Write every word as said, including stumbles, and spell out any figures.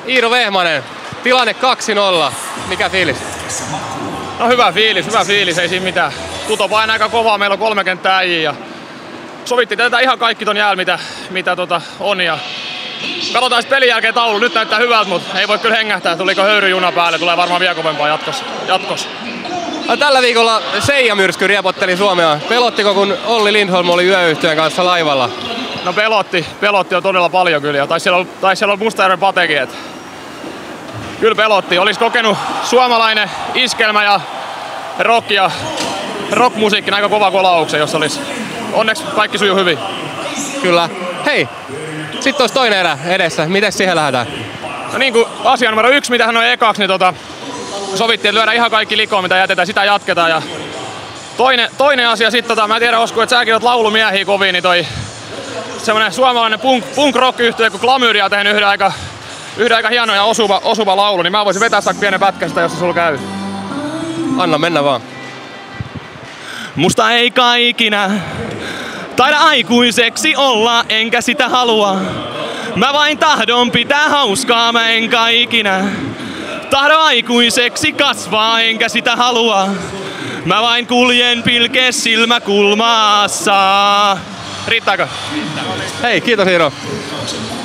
Iiro Vehmanen, tilanne kaksi nolla. Mikä fiilis? No hyvä fiilis, hyvä fiilis, ei siinä mitään. Kuto painaa aika kovaa, meillä on kolme kenttää äijiä ja sovittiin tätä ihan kaikki ton jäällä, mitä, mitä tota on. Ja katsotaan sitten pelin jälkeen taulu, nyt näyttää hyvältä, mutta ei voi kyllä hengähtää, tuliko höyryjuna päälle, tulee varmaan vielä kovempaa jatkossa. jatkossa. No, tällä viikolla Seija-myrsky riepotteli Suomea. Pelottiko, kun Olli Lindholm oli yöyhtyön kanssa laivalla? No pelotti, pelotti on todella paljon kyllä, taisi siellä olla, taisi siellä olla Mustajärven Patekin. Et kyllä pelotti, olisi kokenut suomalainen iskelmä ja rock ja rockmusiikki aika kova kolauksen, jos olisi. Onneksi kaikki sujuu hyvin. Kyllä. Hei, sitten olisi toinen erä edessä. Miten siihen lähdetään? No niin kuin asia numero yksi, mitä hän on ekaksi, niin tota, sovittiin, että lyödään ihan kaikki likoon, mitä jätetään, sitä jatketaan. Ja toinen, toinen asia sitten, tota, mä en tiedä Osku, että säkin oot laulumiehiä kovin, niin toi semmonen suomalainen punk, punk rock yhtye, kun Glamyria on tehnyt yhden aika, yhden aika hieno ja osuva, osuva laulu, niin mä voisin vetää sitä pienen pätkästä, jos se sulla käy. Anna mennä vaan. Musta ei kaikina taida aikuiseksi olla, enkä sitä halua. Mä vain tahdon pitää hauskaa, mä en ikinä tahdo aikuiseksi kasvaa, enkä sitä halua. Mä vain kuljen pilke silmäkulmassa. Riittääkö? Hei, kiitos Iiro.